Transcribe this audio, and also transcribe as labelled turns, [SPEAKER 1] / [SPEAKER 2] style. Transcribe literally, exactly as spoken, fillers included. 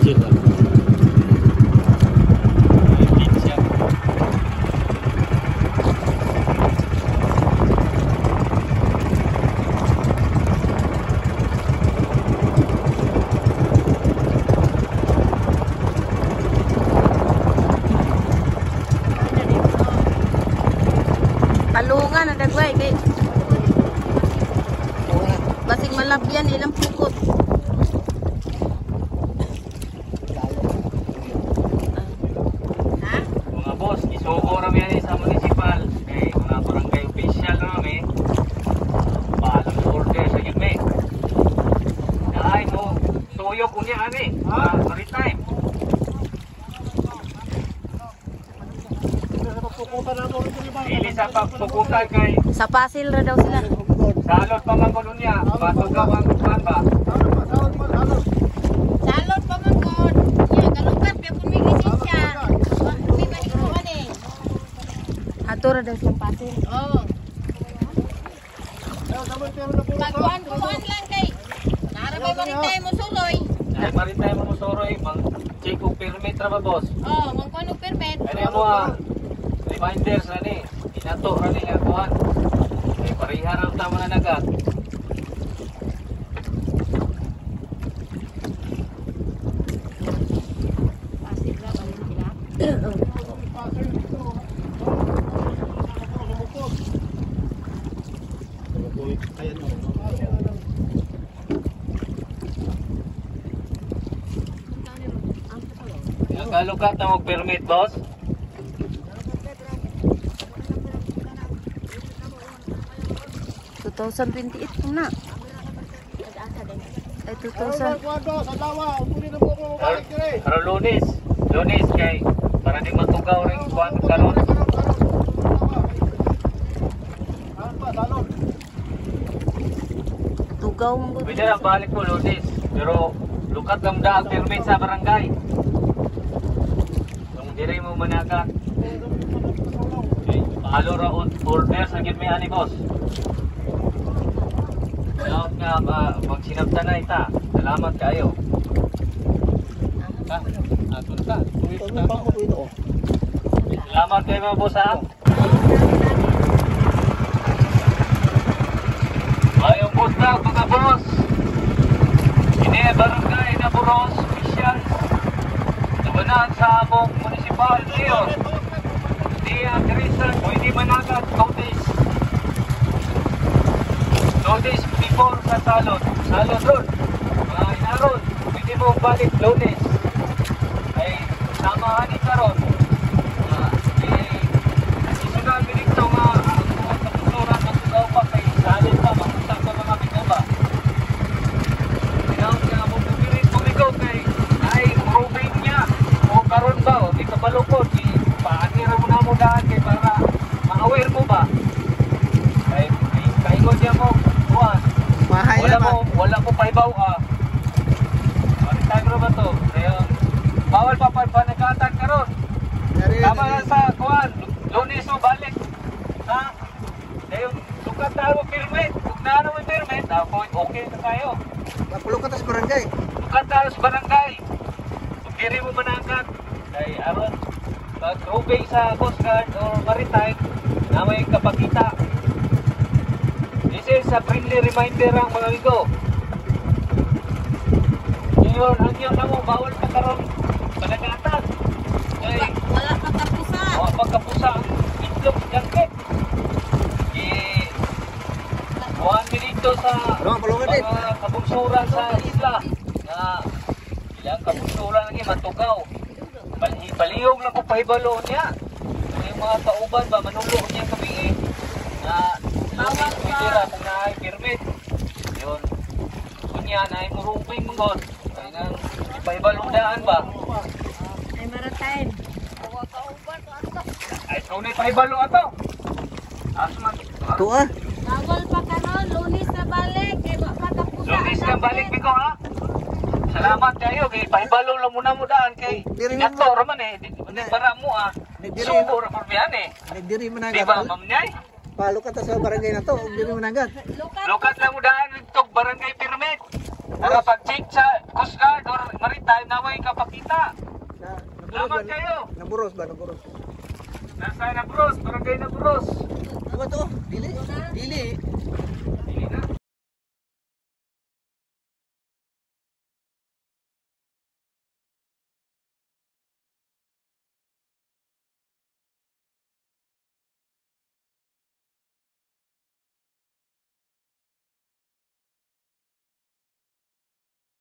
[SPEAKER 1] sila.
[SPEAKER 2] Palungan ada gue kay basing malabyan ilang pukot.
[SPEAKER 3] Ha? Mga boss, isuko rami yan sa municipal. Kay mga barangay official rami. Paano sa order sa gitme. Dahil mo, tuyo ko niya ani. Ah, maritime. Ili sa pagpukutan kay
[SPEAKER 2] Sa Pasil ra daw sila.
[SPEAKER 3] salot pa man ko niya. Matugaw ang kuman ba?
[SPEAKER 4] Salot pa man ko. Ya, kalukat biya pun may lisensya. May mahikuan eh.
[SPEAKER 2] Ato ra daw sa Pasil.
[SPEAKER 4] Oo. Pagkuhan kuhan lang kay. Narabay maritime mo suloy.
[SPEAKER 3] Ay maritime mo soroy, mang check og permit ra ba boss?
[SPEAKER 4] Oo, mangkuhan og permit.
[SPEAKER 3] Ano mo ah? Reminders na ni. Inato ra ni ang kuhan. Ay pareha ra ta man nagat.
[SPEAKER 4] Pasil ra balik sila.
[SPEAKER 3] Nakalukat na mo permit boss?
[SPEAKER 2] twenty twenty-eight kung na. Ay two thousand.
[SPEAKER 3] Pero lunes. Lunes kay para di matugaw rin kuhan karon.
[SPEAKER 2] Tugaw mo
[SPEAKER 3] Pwede na balik ko lunes. Pero lukat lang da ang permit sa barangay. Kung diri mo managat. Okay. Palo ra on order sa gitme ani boss. Salamat nga uh, magsinabta na ita. Salamat kayo. Ha? Atun ka. Salamat kayo mga boss ha. Ayong buta mga boss. Ini barangay na Boros official. Labanan sa among municipal mayor. Dia Teresa Pwede Managat notice. Notice before sa salon. Salon ron. Mga inaron. Pwede mo balik lunes. Ay samahan ni karon. Uh, eh, isunan mo dito nga ang kapusuran ng tugaw pa kay salin pa. Mapuntak pa mga bigaba. Tinawag nga mo pumirit pumigaw kay ay proving niya. O karon ba o di ka balukod. Di paanira mo na mo daan kay para ma-aware mo ba. Ay kaingon niya mo. Buwan. Wala mo, wala mo paibaw ah. Ano tayo ba to? Kaya bawal pa pa panagatan karon. Tama na sa kuwan. Lunes mo balik. Ha? Kaya sukat na mo permit. Kung na naman permit, ako okay na tayo.
[SPEAKER 1] Napulong ka tas barangay.
[SPEAKER 3] Sukat na sa barangay. Kung diri mo managat. Ay aron pag-rubing sa Coast Guard or Maritime na may kapakita. This is a friendly reminder ang mga amigo. Ngayon, ang yun na mo, bawal pa karon panagatan. Ay,
[SPEAKER 4] Wala pa kapusa.
[SPEAKER 3] o, pagkapusa ang itlog jangkit. Eh, buwan mi dito sa mga kabungsuran sa isla. Na ilang kabungsuran lagi matugaw. Bali, balihog lang ko pahibalo niya. Yung mga kauban ba, manulog niya kami eh. Na bawal pa kung na ay permit. Yun. Kunya na ay muruping mong ay nang ipahibaludaan ba?
[SPEAKER 4] Ay maritime.
[SPEAKER 3] Ay kung na ipahibalo ato. Asman.
[SPEAKER 1] Ito ah.
[SPEAKER 4] Bawal pa karon, lunes na balik. Kay wa pa kapusa.
[SPEAKER 3] Lunis ka balik biko ha. Salamat kayo kay pahibalo lang muna mo daan kay inato raman eh. Di para mo ah. Subo ra porbian eh.
[SPEAKER 1] Nagdiri man
[SPEAKER 3] Di ba ma'am nyay?
[SPEAKER 1] Palo ka ta sa barangay na to, ug diri man agad.
[SPEAKER 3] Lukat lang mo daan dito barangay permit. Para pag-check sa Coast Guard or Maritime na may kapag
[SPEAKER 1] Naburos ba? Naburos.
[SPEAKER 3] Nasa na bros, barangay na bros.
[SPEAKER 1] Ano ba to? Dili? Dili.